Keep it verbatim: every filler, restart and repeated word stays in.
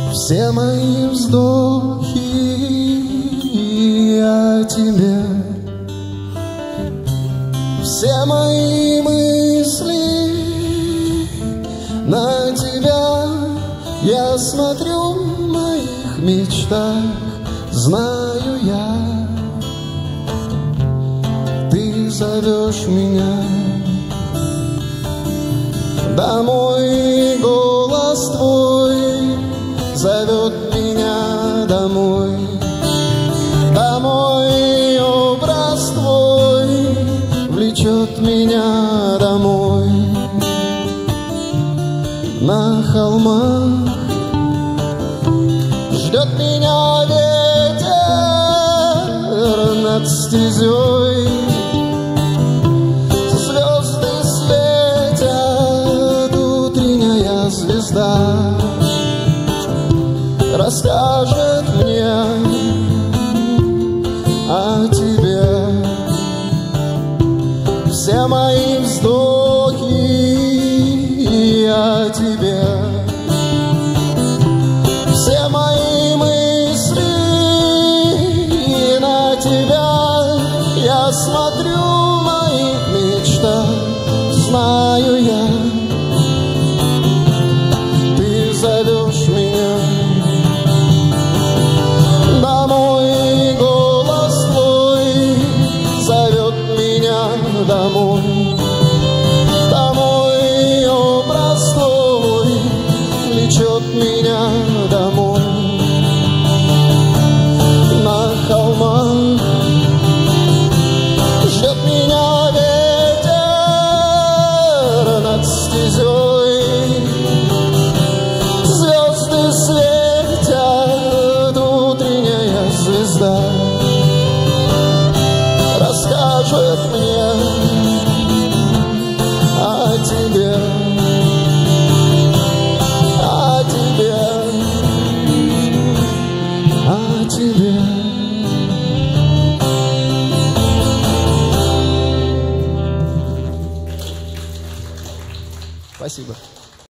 Все мои вздохи о тебе, все мои мысли на тебя. Я смотрю в моих мечтах, знаю я, ты зовешь меня домой, голос твой зовет меня домой, домой, образ твой влечет меня домой. На холмах ждет меня ветер над стезей, звезды светят, утренняя звезда расскажет мне о тебе. Все мои вздохи о тебе, все мои мысли на тебя. Я смотрю в моих мечтах, знаю я, ты зовешь меня домой, голос твой зовет меня домой, домой, образ твой влечет меня домой. На холмах ждет меня ветер над стезей, звезды светят, утренняя звезда расскажет мне о тебе, о тебе, о тебе. Спасибо.